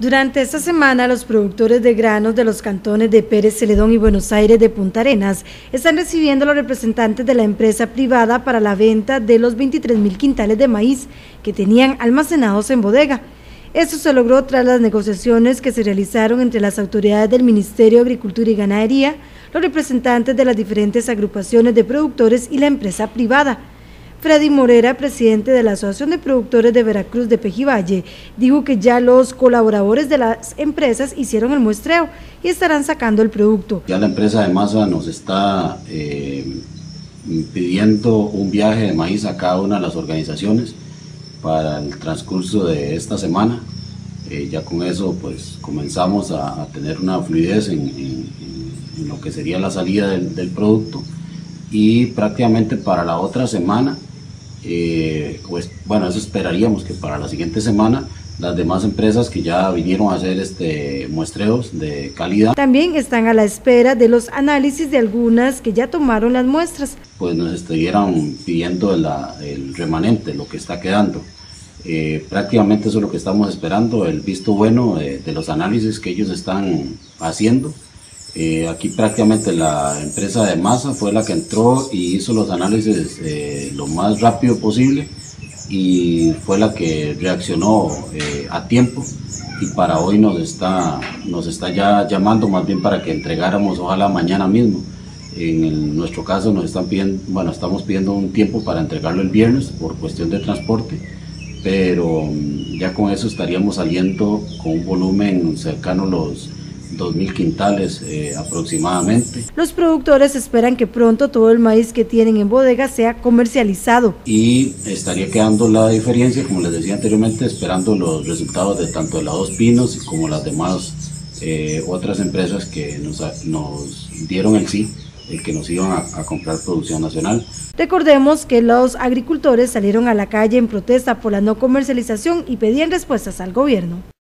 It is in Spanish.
Durante esta semana, los productores de granos de los cantones de Pérez Celedón y Buenos Aires de Punta Arenas están recibiendo a los representantes de la empresa privada para la venta de los 23.000 quintales de maíz que tenían almacenados en bodega. Esto se logró tras las negociaciones que se realizaron entre las autoridades del Ministerio de Agricultura y Ganadería, los representantes de las diferentes agrupaciones de productores y la empresa privada. Freddy Morera, presidente de la Asociación de Productores de Veracruz de Pejivalle, dijo que ya los colaboradores de las empresas hicieron el muestreo y estarán sacando el producto. Ya la empresa de masa nos está pidiendo un viaje de maíz a cada una de las organizaciones para el transcurso de esta semana. Ya con eso pues comenzamos a tener una fluidez en lo que sería la salida del producto, y prácticamente para la otra semana, pues bueno, eso esperaríamos que para la siguiente semana las demás empresas que ya vinieron a hacer muestreos de calidad también están a la espera de los análisis de algunas que ya tomaron las muestras. Pues nos estuvieran pidiendo el remanente, lo que está quedando. Prácticamente eso es lo que estamos esperando, el visto bueno de los análisis que ellos están haciendo. Aquí prácticamente la empresa de masa fue la que entró y hizo los análisis lo más rápido posible, y fue la que reaccionó a tiempo, y para hoy nos está ya llamando más bien para que entregáramos, ojalá mañana mismo. En nuestro caso nos están pidiendo, bueno, estamos pidiendo un tiempo para entregarlo el viernes por cuestión de transporte, pero ya con eso estaríamos saliendo con un volumen cercano a los 2.000 quintales aproximadamente. Los productores esperan que pronto todo el maíz que tienen en bodega sea comercializado. Y estaría quedando la diferencia, como les decía anteriormente, esperando los resultados de tanto de la Dos Pinos como las demás otras empresas que nos dieron el sí, el que nos iban a comprar producción nacional. Recordemos que los agricultores salieron a la calle en protesta por la no comercialización y pedían respuestas al gobierno.